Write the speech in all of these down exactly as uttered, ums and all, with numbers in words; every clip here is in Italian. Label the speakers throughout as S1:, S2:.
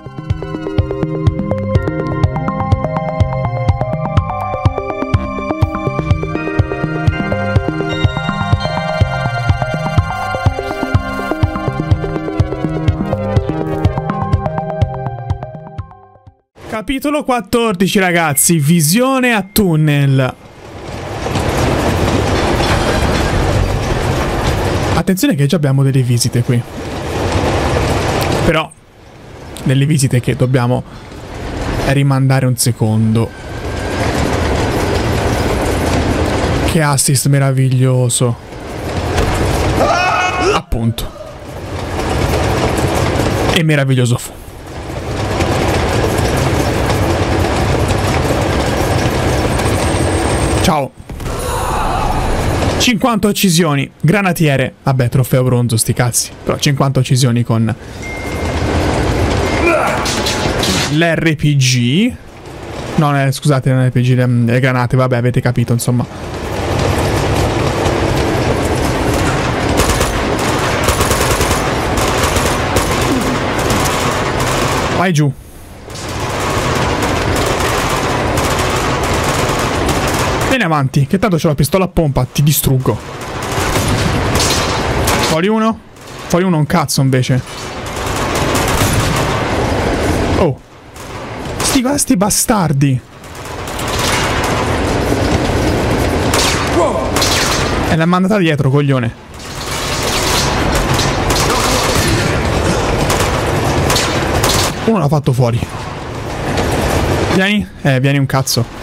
S1: Capitolo quattordici, ragazzi, visione a tunnel. Attenzione che già abbiamo delle visite qui. Però delle visite che dobbiamo rimandare un secondo. Che assist meraviglioso. Appunto. E meraviglioso fu. Ciao. cinquanta uccisioni. Granatiere. Vabbè, trofeo bronzo, sti cazzi. Però cinquanta uccisioni con l'R P G. No, eh, scusate, non è l'R P G, le, le granate. Vabbè, avete capito, insomma. Vai giù. Vieni avanti, che tanto c'ho la pistola a pompa, ti distruggo. Fuori uno? Fuori uno un cazzo invece. Oh. Sti, sti bastardi. E l'ha mandata dietro, coglione. Uno l'ha fatto fuori. Vieni? Eh, vieni un cazzo.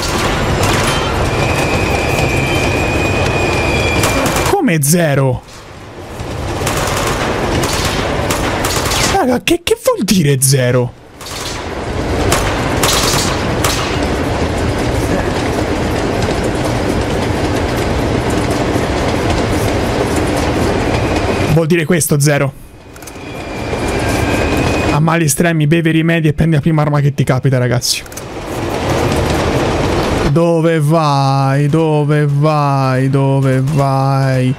S1: Come zero? Raga, che, che vuol dire zero? Vuol dire questo, zero. A mali estremi, bevi rimedi e prendi la prima arma che ti capita, ragazzi. Dove vai? Dove vai? Dove vai?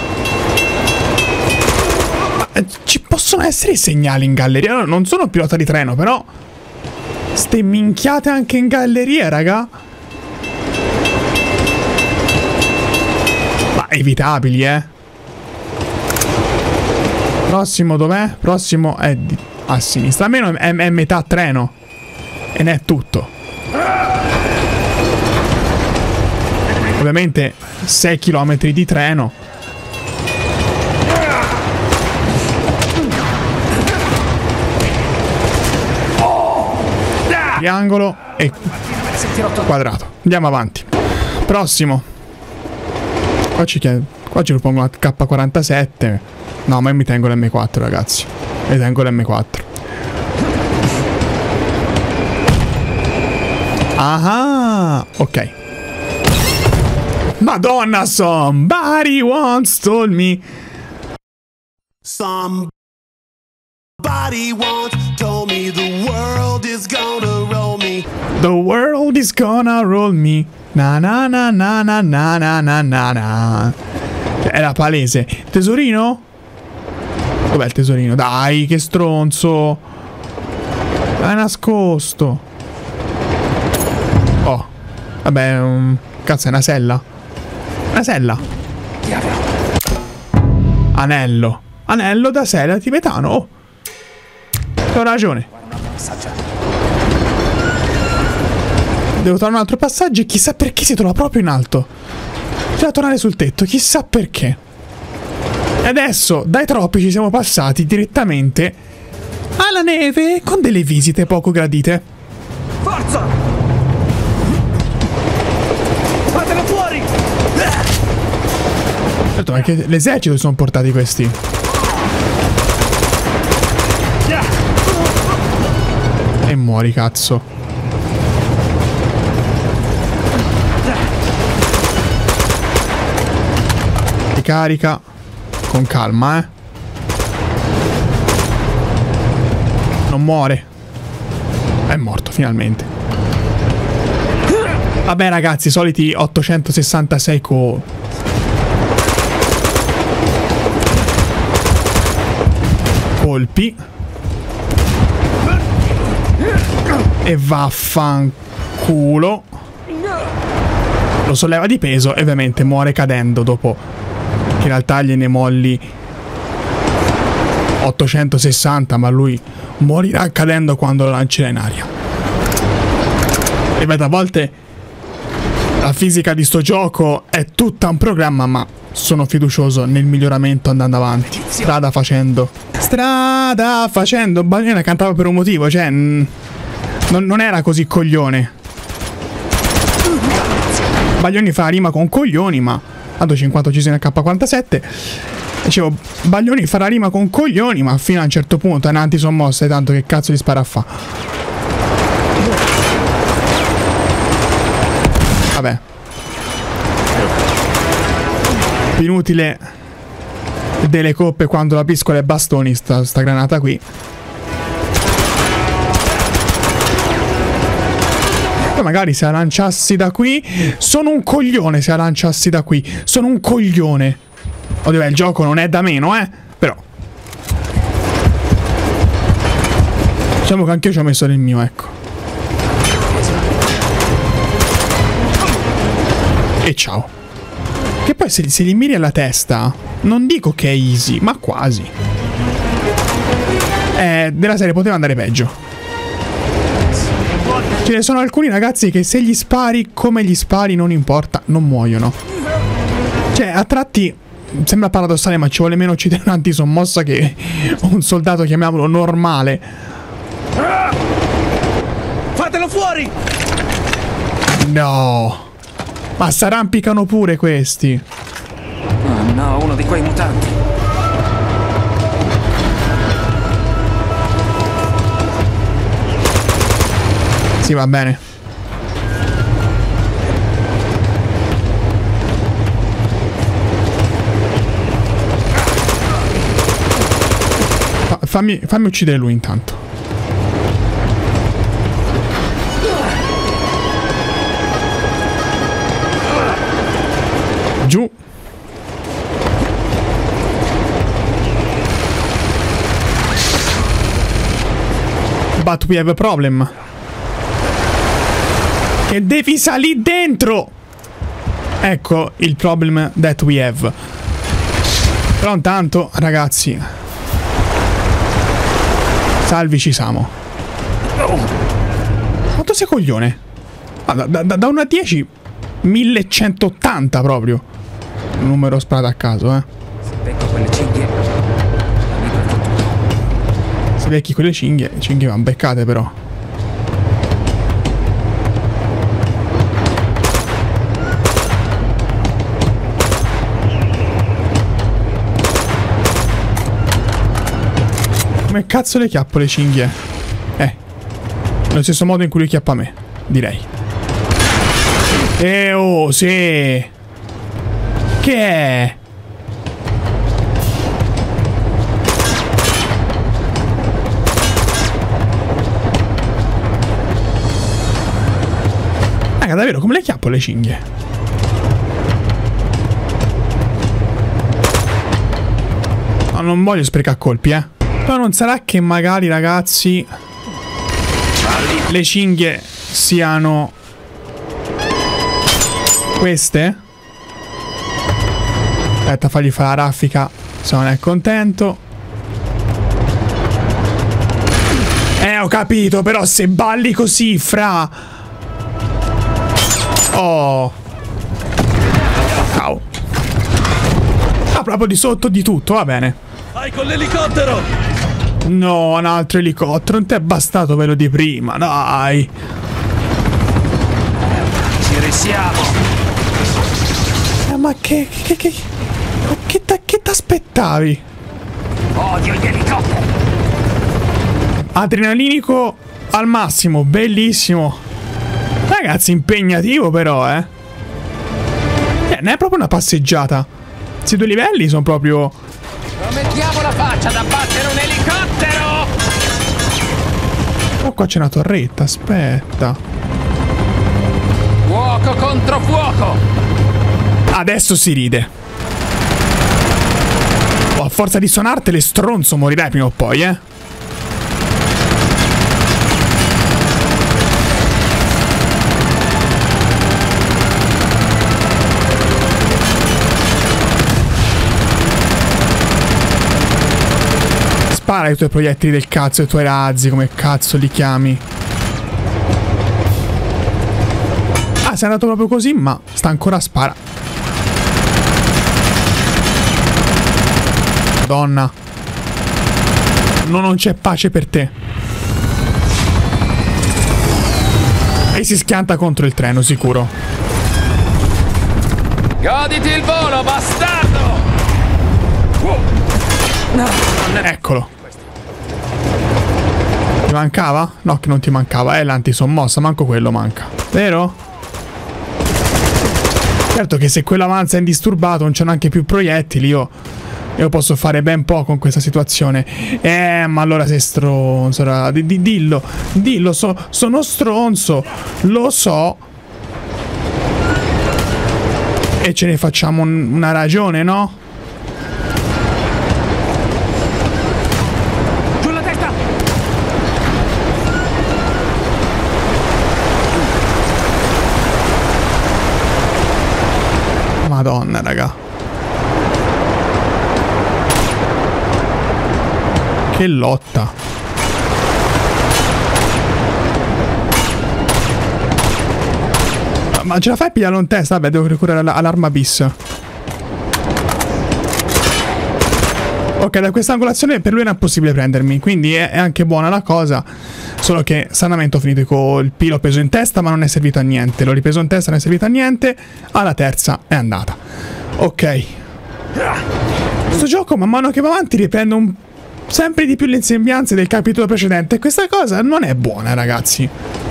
S1: Ci possono essere i segnali in galleria. No, non sono pilota di treno, però ste minchiate anche in galleria, raga. Ma evitabili, eh. Prossimo dov'è? Prossimo è di... a sinistra. Almeno è, è metà treno. E ne è tutto. Ovviamente sei chilometri di treno. Triangolo e quadrato. Andiamo avanti. Prossimo. Qua ci, qua ci propongo una K quarantasette. No, ma io mi tengo l'M quattro, ragazzi. Mi tengo l'M quattro. Ah, ok. Madonna, somebody once told me.
S2: Somebody once told me the world is gonna roll me.
S1: The world is gonna roll me. Na na na na na na na na na na. Era palese. Tesorino? Dov'è il tesorino? Dai, che stronzo. L'hai nascosto. Oh. Vabbè, um, cazzo, è una sella. Una sella. Anello. Anello da sella tibetano. Oh. Ho ragione. Devo trovare un altro passaggio e chissà perché si trova proprio in alto. Bisogna tornare sul tetto, chissà perché. E adesso, dai tropici siamo passati direttamente alla neve con delle visite poco gradite.
S3: Forza! Fatelo fuori!
S1: Certo, ma che l'esercito sono portati questi. E muori, cazzo. Ti carica. Con calma, eh. Non muore. È morto, finalmente. Vabbè, ragazzi, soliti ottocentosessantasei co... colpi. E vaffanculo. Lo solleva di peso e ovviamente muore cadendo dopo che in realtà gliene molli ottocentosessanta, ma lui morirà cadendo quando lo lancerà in aria. Ripeto, a volte la fisica di sto gioco è tutta un programma, ma sono fiducioso nel miglioramento andando avanti. Strada facendo. Strada facendo. Baglione cantava per un motivo, cioè non, non era così coglione. Baglioni fa rima con coglioni, ma tanto cinquanta uccisioni a K quarantasette. Dicevo, Baglioni farà rima con coglioni, ma fino a un certo punto è un antisommossa, tanto che cazzo gli spara a fa. Vabbè. Più inutile delle coppe quando la piscola e bastoni sta, sta granata qui. Poi magari se la lanciassi da qui. Sono un coglione se la lanciassi da qui. Sono un coglione. Oddio, il gioco non è da meno, eh. Però diciamo che anche io ci ho messo del mio, ecco. E ciao. Che poi se, se gli miri alla testa, non dico che è easy, ma quasi. Eh, della serie poteva andare peggio. Ce ne sono alcuni ragazzi che se gli spari come gli spari non importa, non muoiono. Cioè, a tratti sembra paradossale, ma ci vuole meno uccidere un antisommossa che un soldato, chiamiamolo, normale.
S3: Fatelo fuori!
S1: No. Ma s'arrampicano pure questi.
S3: Oh no, uno di quei mutanti.
S1: Sì, va bene. Fa, fammi, fammi uccidere lui intanto. Giù. But we have a problem. Che devi salire dentro. Ecco il problem that we have. Però intanto, ragazzi, salvici Samo. Quanto sei coglione? Ah, da, da, da uno a dieci millecentottanta proprio. Un numero sparato a caso, eh.
S3: Se becco quelle cinghie.
S1: Se becchi quelle cinghie, le cinghie vanno beccate però. Come cazzo le chiappo le cinghie? Eh. Nello stesso modo in cui le chiappa me, direi. Eh oh, sì. Che è? Raga, davvero, come le chiappo le cinghie? No, non voglio sprecare colpi, eh. Però non sarà che magari, ragazzi, le cinghie siano queste? Aspetta, fagli fare la raffica se non è contento. Eh, ho capito, però se balli così, fra... Oh. Ciao. Ah, proprio di sotto di tutto, va bene.
S3: Vai con l'elicottero!
S1: No, un altro elicottero, non ti è bastato quello di prima, dai.
S3: Ci risiamo!
S1: Eh, ma che... Che... Che... Che, che, che t'aspettavi?
S3: Odio gli elicotteri!
S1: Adrenalinico al massimo, bellissimo. Ragazzi, impegnativo però, eh. Eh, non è proprio una passeggiata. Questi due livelli sono proprio...
S3: Non mettiamo la faccia da battere un elicottero!
S1: Oh, qua c'è una torretta, aspetta.
S3: Fuoco contro fuoco!
S1: Adesso si ride. Oh, a forza di suonartele, stronzo, morirai prima o poi, eh. spara i tuoi proiettili del cazzo, i tuoi razzi, come cazzo li chiami. Ah, sei andato proprio così, ma sta ancora a spara. Madonna. No, non c'è pace per te. E si schianta contro il treno, sicuro.
S3: Goditi il volo, bastardo! No,
S1: eccolo. Ti mancava? No, che non ti mancava. È l'antisommossa, manco quello manca. Vero? Certo che se quello avanza indisturbato, non c'è neanche più proiettili, io... Io posso fare ben poco in questa situazione. Eh, ma allora sei stronzo. D -d dillo, dillo, so, sono stronzo. Lo so. E ce ne facciamo un, una ragione, no?
S3: sulla testa!
S1: Madonna, raga. Che lotta. Ma ce la fai a pigliarlo in testa? Vabbè, devo ricorrere all'arma bis. Ok, da questa angolazione per lui era impossibile prendermi, quindi è, è anche buona la cosa. Solo che stranamente ho finito con il P, l'ho preso in testa ma non è servito a niente. L'ho ripreso in testa, non è servito a niente. Alla terza è andata. Ok. Questo gioco man mano che va avanti riprende un... sempre di più le sembianze del capitolo precedente. E questa cosa non è buona, ragazzi.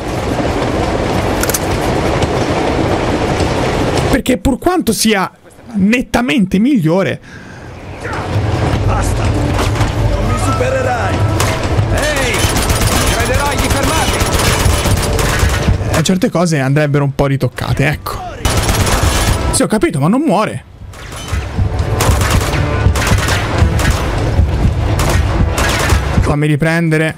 S1: Perché pur quanto sia nettamente migliore...
S2: Basta! Non mi supererai!
S3: Ehi! Crederai di fermarti!
S1: Eh, certe cose andrebbero un po' ritoccate, ecco. Sì, ho capito, ma non muore. Fammi riprendere.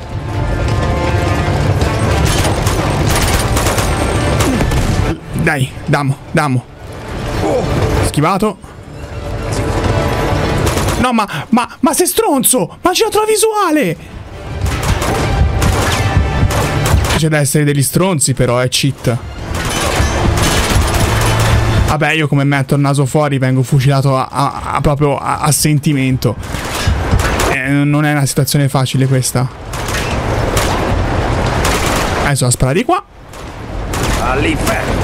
S1: Dai, damo, damo. Schivato. No, ma, ma, ma sei stronzo! Ma c'è la visuale! C'è da essere degli stronzi, però, è cheat. Vabbè, io come metto il naso fuori vengo fucilato a, a, a proprio a, a sentimento. Eh, non è una situazione facile questa. Adesso la spara di qua.
S3: All'inferno!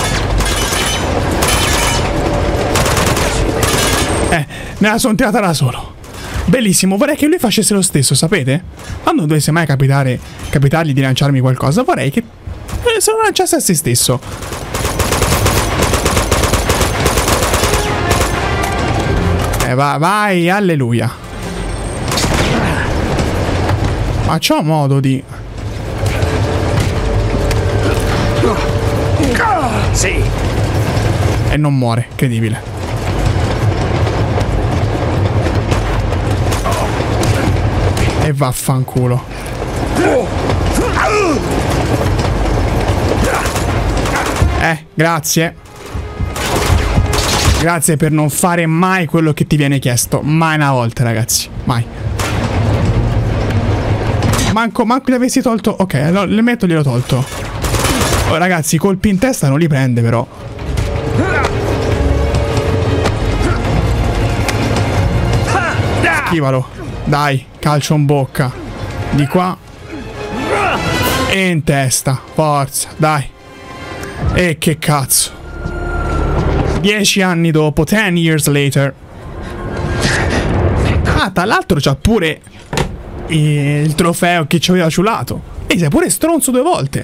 S1: Eh, me la sono tirata da solo. Bellissimo, vorrei che lui facesse lo stesso, sapete? Quando dovesse mai capitare, capitargli di lanciarmi qualcosa, vorrei che eh, se lo lanciasse a se stesso. Eh, va, vai, alleluia. Ma c'ho modo di...
S3: Sì!
S1: E non muore, credibile. E vaffanculo. Eh, grazie. Grazie per non fare mai quello che ti viene chiesto. Mai una volta, ragazzi. Mai. Manco, manco li avessi tolto. Ok, allora le metto, gliel'ho tolto. Oh, ragazzi, i colpi in testa non li prende, però. Schivalo. Dai, calcio in bocca. Di qua. E in testa. Forza, dai. E che cazzo. Dieci anni dopo, ten years later. Ah, tra l'altro c'ha pure il trofeo che ci aveva ciulato. E sei pure stronzo due volte.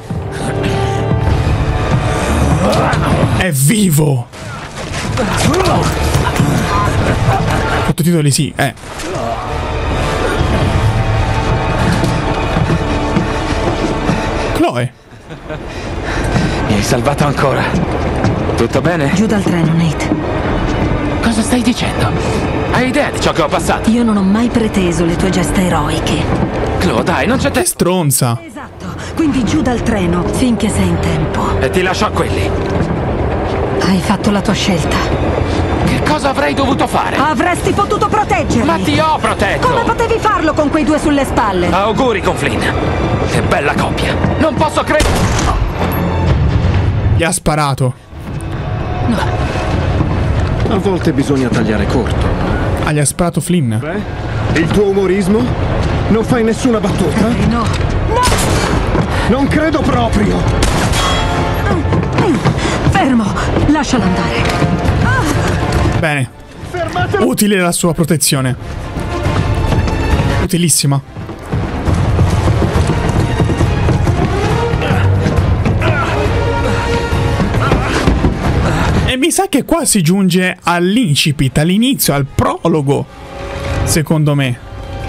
S1: È vivo. Sottotitoli sì, eh. Chloe.
S3: Mi hai salvato ancora. Tutto bene?
S4: Giù dal treno, Nate.
S3: Cosa stai dicendo? Hai idea di ciò che ho passato?
S4: Io non ho mai preteso le tue gesta eroiche.
S3: Chloe, dai, non c'è
S1: Che
S3: te.
S1: stronza.
S4: Esatto, quindi giù dal treno finché sei in tempo.
S3: E ti lascio a quelli.
S4: Hai fatto la tua scelta.
S3: Che Che cosa avrei dovuto fare?
S4: Avresti potuto proteggermi.
S3: Ma ti ho protetto!
S4: Come potevi farlo con quei due sulle spalle?
S3: Auguri con Flynn. Che bella coppia. Non posso credere...
S1: Gli ha sparato.
S5: A volte bisogna tagliare corto.
S1: Ah, gli ha sparato Flynn.
S5: Beh, il tuo umorismo? Non fai nessuna battuta?
S4: Eh, no. No!
S5: Non credo proprio!
S4: Fermo! Lasciala andare.
S1: Bene.
S5: Fermatelo!
S1: Utile la sua protezione. Utilissima. E mi sa che qua si giunge all'incipit, all'inizio, al prologo. Secondo me.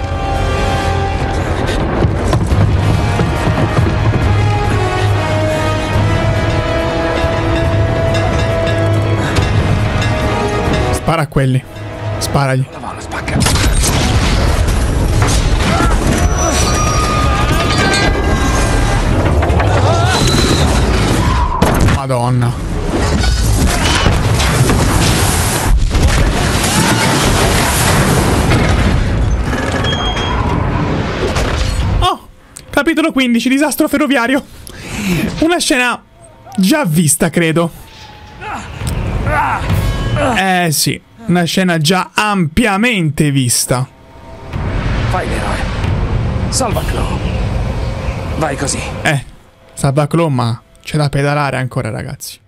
S1: Spara a quelli. Sparagli.
S3: La mano spacca.
S1: Madonna. Oh, capitolo quindici, disastro ferroviario. Una scena già vista, credo. Eh sì, una scena già ampiamente vista.
S3: Fai l'eroe. Salva Chloe. Vai così.
S1: Eh, salva Chloe, ma c'è da pedalare ancora, ragazzi.